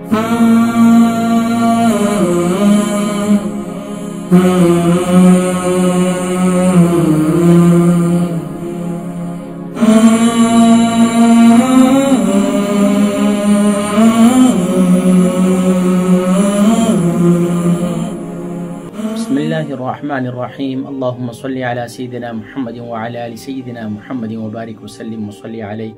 बिस्मिल्लाहिर्रहमानिर्रहीम अल्लाहुम्मा सल्लि अला सय्यिदिना मुहम्मद व अला आलि सय्यिदिना मुहम्मद व बारिक व सल्लिम व सल्लि अलैहि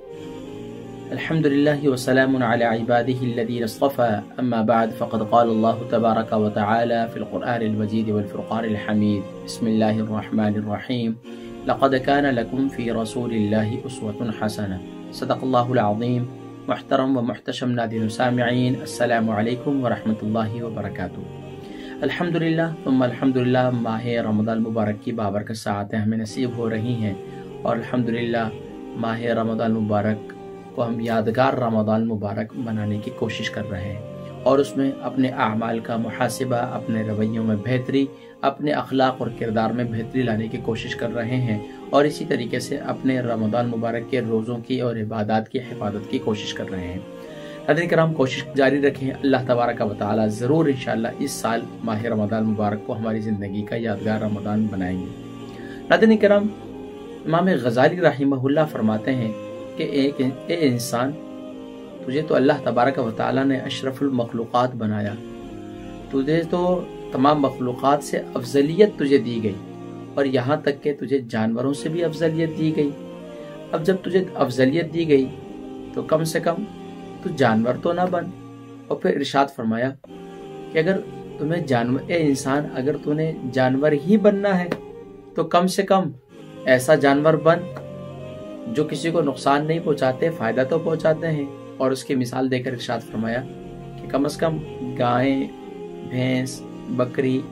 अल्हम्दुलिल्लाहि व सलामुन अला इबादिहि अल्लज़ीना इस्तफ़ा अम्मा बअद फ़क़द क़ाल अल्लाहु तबारक व तआला फ़िल क़ुरआनिल मजीद वल फ़ुरक़ानिल हमीद बिस्मिल्लाहिर्रहमानिर्रहीम लक़द कान लकुम फ़ी रसूलिल्लाहि उस्वतुन हसनह सदक़ल्लाहुल अज़ीम मुहतरम व मुहतशम नाज़िरीन सामिईन अस्सलामु अलैकुम व रहमतुल्लाहि व बरकातुहू। अल्हम्दुलिल्लाह तुम्मा अल्हम्दुलिल्लाह माह रमज़ान मुबारक की बाबरकत साआतें हमें नसीब हो रही हैं और अल्हम्दुलिल्लाह माह रमज़ान मुबारक को हम यादगार रमज़ान मुबारक बनाने की कोशिश कर रहे हैं और उसमें अपने अमाल का मुहासिबा, अपने रवैयों में बेहतरी, अपने अखलाक और किरदार में बेहतरी लाने की कोशिश कर रहे हैं और इसी तरीके से अपने रमज़ान मुबारक के रोज़ों की और इबादत की हिफाजत की कोशिश कर रहे हैं। नाज़रीन किराम, कोशिश जारी रखें। अल्लाह तबारक व तआला ज़रूर इंशाअल्लाह इस साल माह रमज़ान मुबारक को हमारी ज़िंदगी का यादगार रमज़ान बनाएंगे। नाज़रीन किराम, इमाम गज़ाली रहमहुल्लाह फरमाते हैं कि एक इंसान, तुझे तो अल्लाह तबारक व तआला ने अशरफुल मखलूक़ात बनाया, तुझे तो तमाम मखलूक़ात से अफजलियत तुझे दी गई और यहाँ तक कि तुझे जानवरों से भी अफजलियत दी गई। अब जब तुझे अफजलियत दी गई तो कम से कम तो जानवर तो ना बन। और फिर इरशाद फरमाया कि अगर तुम्हें जानवर, इंसान अगर तूने जानवर ही बनना है तो कम से कम ऐसा जानवर बन जो किसी को नुकसान नहीं पहुंचाते, फायदा तो पहुंचाते हैं। और उसकी मिसाल देकर इरशाद फरमाया कि कम से कम गाय, भैंस, बकरी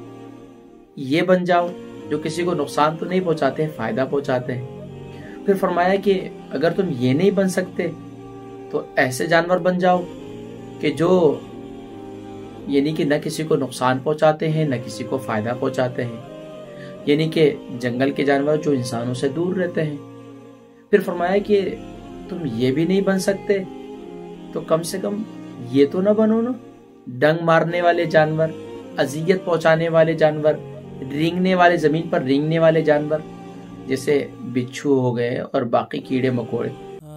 ये बन जाओ जो किसी को नुकसान तो नहीं पहुंचाते, फायदा पहुंचाते हैं। फिर फरमाया कि अगर तुम ये नहीं बन सकते तो ऐसे जानवर बन जाओ कि जो यानी कि न किसी को नुकसान पहुंचाते हैं न किसी को फायदा पहुंचाते हैं, यानी कि जंगल के जानवर जो इंसानों से दूर रहते हैं। फिर फरमाया कि तुम ये भी नहीं बन सकते तो कम से कम ये तो ना बनो ना, डंग मारने वाले जानवर, अजियत पहुंचाने वाले जानवर, रेंगने वाले, जमीन पर रेंगने वाले जानवर जैसे बिच्छू हो गए और बाकी कीड़े मकोड़े।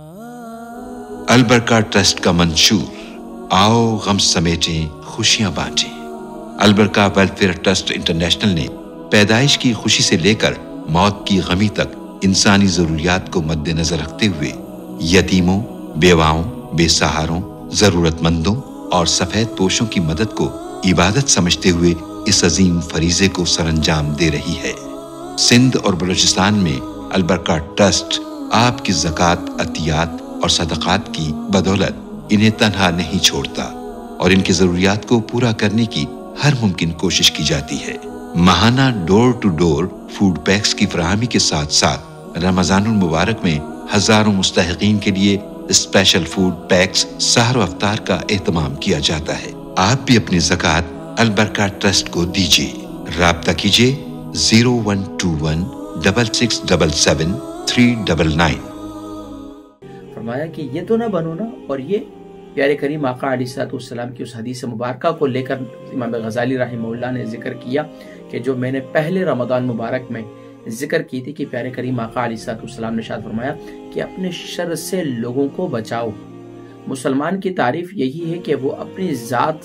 अलबरका ट्रस्ट का मंशूर, आओ गम समेटें खुशियां बांटें। अलबरका वेलफेयर ट्रस्ट इंटरनेशनल ने पैदाइश की खुशी से लेकर मौत की गमी तक इंसानी जरूरियात को मद्देनजर रखते हुए यतीमों, बेवाओं, बेसहारों, जरूरतमंदों और सफेद पोशों की मदद को इबादत समझते हुए इस अजीम फरीजे को सरअंजाम दे रही है। सिंध और बलूचिस्तान में अलबरका ट्रस्ट आपकी ज़कात, अतियात और सदक़ात की बदौलत इन्हें तन्हा नहीं छोड़ता और इनकी ज़रूरियात को पूरा करने की हर मुमकिन कोशिश की जाती है। माहाना door to door food packs की फराहमी के साथ साथ रमज़ानुल मुबारक में हजारों मुस्तहिकीन के लिए स्पेशल फूड पैक्स सहर व अफ्तार का एहतमाम किया जाता है। आप भी अपनी ज़कात अलबरका ट्रस्ट को दीजिए। राब्ता कीजिए 01216677 फरमाया कि ये तो ना बनो ना। और ये प्यारे करीम आका अलैहिस्सलाम की उस हदीस मुबारक को लेकर इमाम गज़ाली रहमहुल्लाह ने जिक्र किया कि जो मैंने पहले रमज़ान मुबारक में जिक्र की थी कि प्यारे करीम आका अलैहिस्सलाम ने इरशाद फरमाया कि अपने शर से लोगों को बचाओ। मुसलमान की तारीफ यही है कि वो अपनी ज़ात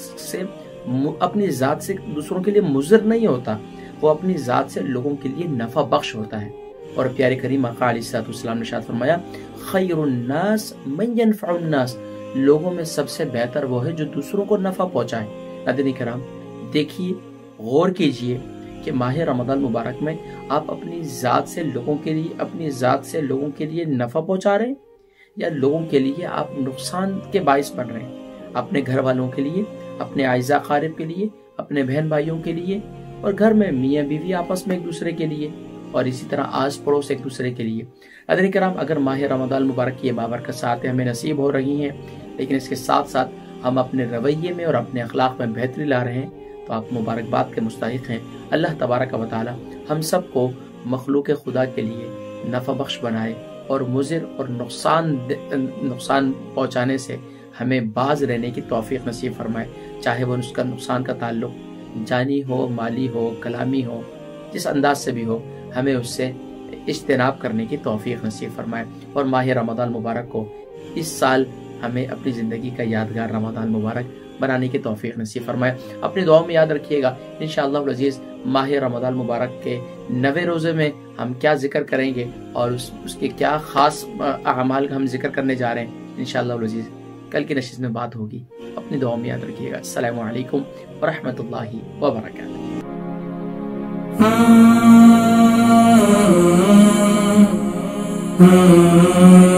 से दूसरों के लिए मुज़र नहीं होता, वो अपनी ज़ात से लोगों के लिए नफ़ा बख्श होता है। और प्यारे करीम आका अलैहिस्सलाम ने इरशाद फरमाया खैरुन्नास मन यनफ़उन्नास, लोगों में सबसे बेहतर वो है जो दूसरों को नफ़ा पहुँचाए। नाज़रीन किराम, देखिए, गौर कीजिए कि माह रमज़ान मुबारक में आप अपनी ज़ात से लोगों के लिए नफ़ा पहुँचा रहे हैं या लोगों के लिए आप नुकसान के बाइस बन रहे हैं। अपने घर वालों के लिए, अपने आइज़ा क़ारिब के लिए, अपने बहन भाइयों के लिए और घर में मियाँ बीवी आपस में एक दूसरे के लिए और इसी तरह आस पड़ोस एक दूसरे के लिए। नाज़रीन किराम, अगर माह रमज़ान मुबारक की बाबरकत साआतें हमें नसीब हो रही हैं, लेकिन इसके साथ साथ हम अपने रवैये में और अपने अखलाक में बेहतरी ला रहे हैं, तो आप मुबारकबाद के मुस्तहिक़ हैं। अल्लाह तबारक व तआला हम सबको मखलूक खुदा के लिए नफ़ा बख्श बनाए और मुज़र और नुकसान पहुँचाने से ہمیں باز رہنے کی توفیق نصیب فرمائے، چاہے وہ اس کا نقصان کا تعلق جانی ہو، مالی ہو، کلامی ہو، جس انداز سے بھی ہو، ہمیں اس سے اجتناب کرنے کی توفیق نصیب فرمائے، اور ماہ رمضان مبارک کو اس سال ہمیں اپنی زندگی کا یادگار رمضان مبارک بنانے کی توفیق نصیب فرمائے۔ اپنی دعاؤں میں یاد رکھیے گا انشاءاللہ العزیز ماہ رمضان مبارک کے 90 روزے میں ہم کیا ذکر کریں گے اور اس کے کیا خاص اعمال کا ہم ذکر کرنے جا رہے ہیں انشاءاللہ العزیز کل کی نشست میں بات ہوگی۔ اپنی دعاؤں میں یاد رکھیے گا۔ السلام علیکم ورحمۃ اللہ وبرکاتہ۔